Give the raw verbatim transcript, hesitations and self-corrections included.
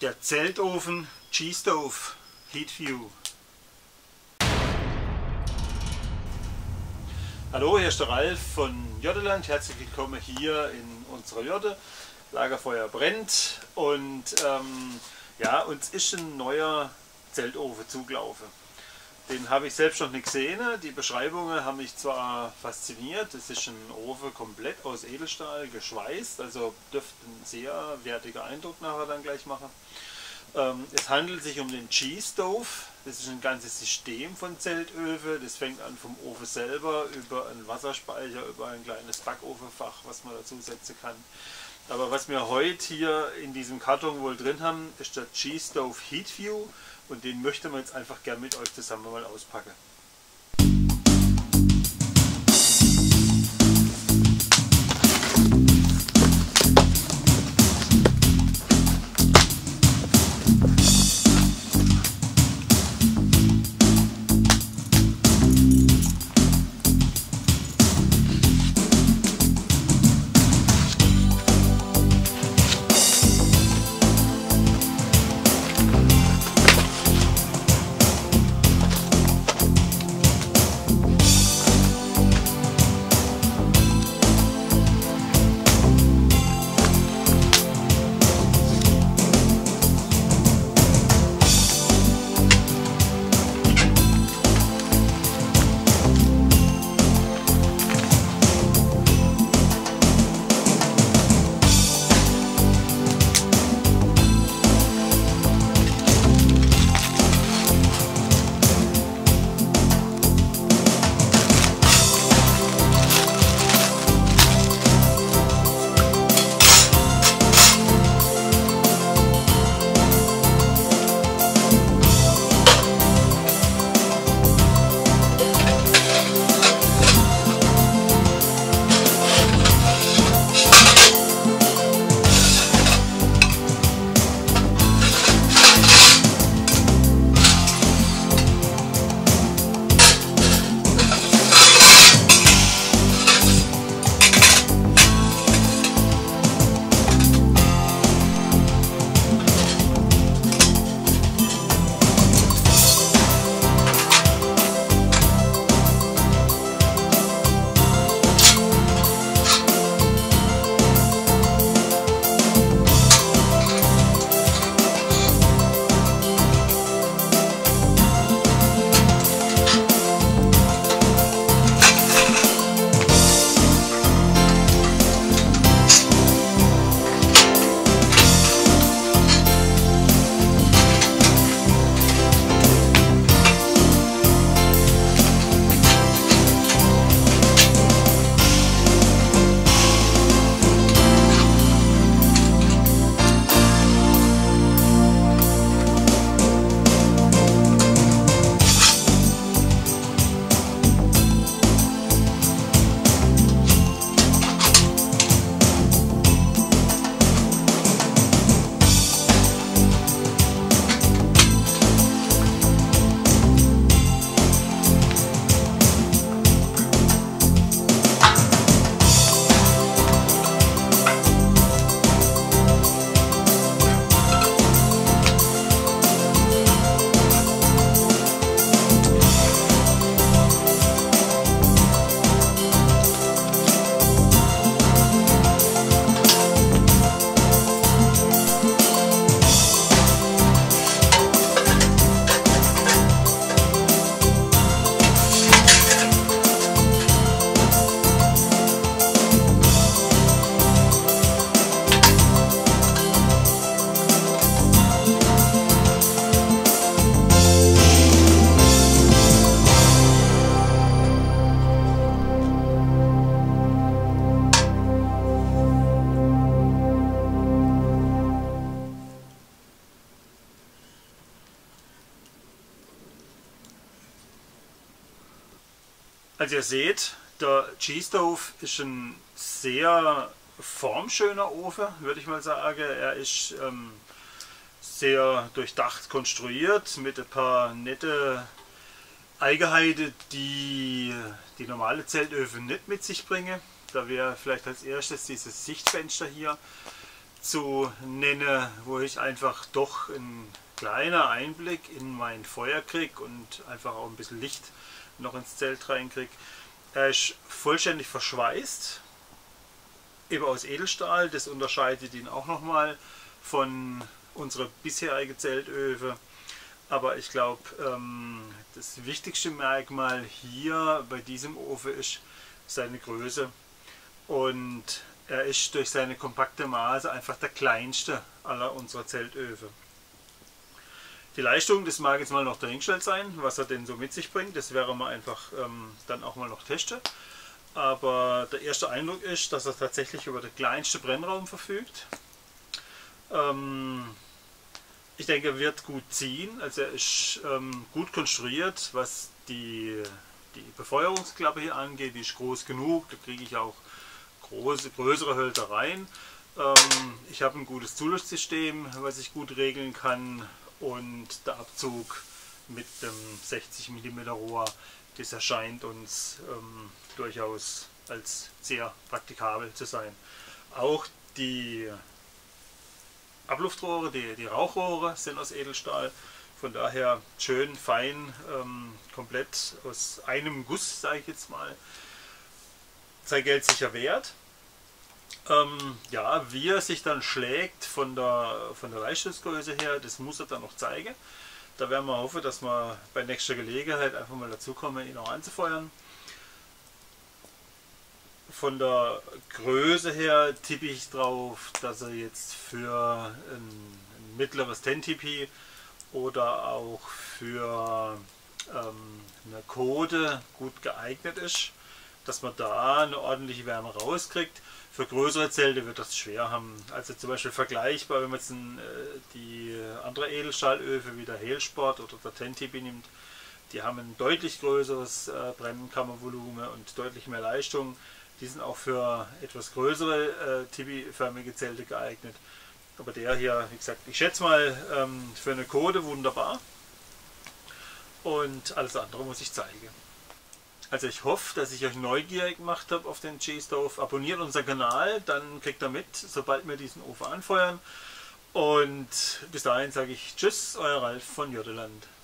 Der Zeltofen G-Stove Heatview. Hallo, hier ist der Ralf von Jotteland. Herzlich willkommen hier in unserer Jotte. Lagerfeuer brennt und ähm, ja, uns ist ein neuer Zeltofen zugelaufen. Den habe ich selbst noch nicht gesehen. Die Beschreibungen haben mich zwar fasziniert. Es ist ein Ofen komplett aus Edelstahl geschweißt, also dürfte ein sehr wertiger Eindruck nachher dann gleich machen. Ähm, es handelt sich um den G-Stove. Das ist ein ganzes System von Zeltöfen. Das fängt an vom Ofen selber über einen Wasserspeicher, über ein kleines Backofenfach, was man dazu setzen kann. Aber was wir heute hier in diesem Karton wohl drin haben, ist der G-Stove Heatview und den möchten wir jetzt einfach gerne mit euch zusammen mal auspacken. Also ihr seht, der G-Stove ist ein sehr formschöner Ofen, würde ich mal sagen. Er ist ähm, sehr durchdacht konstruiert mit ein paar nette Eigenheiten, die die normale Zeltöfen nicht mit sich bringen. Da wäre vielleicht als erstes dieses Sichtfenster hier. zu nennen, wo ich einfach doch einen kleiner Einblick in mein Feuer kriege und einfach auch ein bisschen Licht noch ins Zelt reinkriege. Er ist vollständig verschweißt, eben aus Edelstahl. Das unterscheidet ihn auch nochmal von unserer bisherigen Zeltöfen. Aber ich glaube, ähm, das wichtigste Merkmal hier bei diesem Ofen ist seine Größe. Und er ist durch seine kompakte Maße einfach der kleinste aller unserer Zeltöfen. Die Leistung, das mag jetzt mal noch dahingestellt sein, was er denn so mit sich bringt. Das wäre mal einfach ähm, dann auch mal noch testen. Aber der erste Eindruck ist, dass er tatsächlich über den kleinsten Brennraum verfügt. Ähm, ich denke, er wird gut ziehen. Also er ist ähm, gut konstruiert, was die, die Befeuerungsklappe hier angeht. Die ist groß genug, da kriege ich auch große, größere Hölzer rein. Ähm, ich habe ein gutes Zuluftsystem, was ich gut regeln kann. Und der Abzug mit dem sechzig Millimeter Rohr, das erscheint uns ähm, durchaus als sehr praktikabel zu sein. Auch die Abluftrohre, die, die Rauchrohre sind aus Edelstahl, von daher schön fein, ähm, komplett aus einem Guss, sage ich jetzt mal. Sein Geld sicher wert. Ähm, ja, wie er sich dann schlägt von der, von der Leistungsgröße her, das muss er dann noch zeigen. Da werden wir hoffen, dass wir bei nächster Gelegenheit einfach mal dazu kommen, ihn auch anzufeuern. Von der Größe her tippe ich drauf, dass er jetzt für ein, ein mittleres zehn T P oder auch für ähm, eine Kode gut geeignet ist, dass man da eine ordentliche Wärme rauskriegt. Für größere Zelte wird das schwer haben. Also zum Beispiel vergleichbar, wenn man jetzt ein, äh, die andere Edelstahlöfen wie der Helsport oder der zehn T P nimmt, die haben ein deutlich größeres äh, Brennkammervolumen und deutlich mehr Leistung. Die sind auch für etwas größere äh, T P-förmige Zelte geeignet. Aber der hier, wie gesagt, ich schätze mal ähm, für eine Kode wunderbar. Und alles andere muss ich zeigen. Also ich hoffe, dass ich euch neugierig gemacht habe auf den G-Stove. Abonniert unseren Kanal, dann kriegt ihr mit, sobald wir diesen Ofen anfeuern. Und bis dahin sage ich Tschüss, euer Ralf von Joddeland.